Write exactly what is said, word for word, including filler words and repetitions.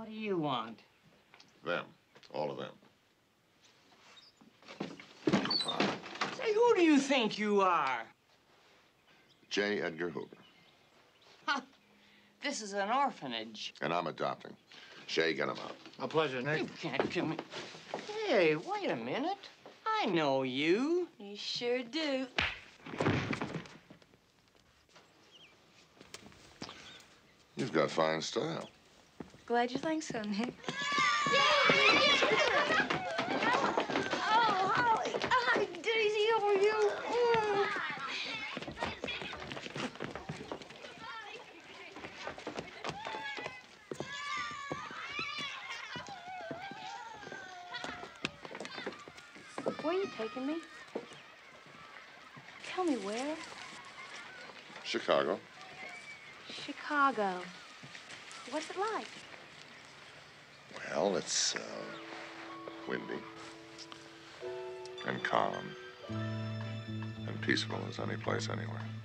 What do you want? Them. All of them. Say, who do you think you are? J. Edgar Hoover. Huh. This is an orphanage. And I'm adopting. Shay, get him out. A pleasure, Nick. You can't come in. Hey, wait a minute. I know you. You sure do. You've got fine style. Glad you think so, Nick. Oh, Holly. Hi, Daisy, how are you? Mm. Where are you taking me? Tell me where. Chicago. Chicago. What's it like? Well, it's uh, windy and calm and peaceful as any place anywhere.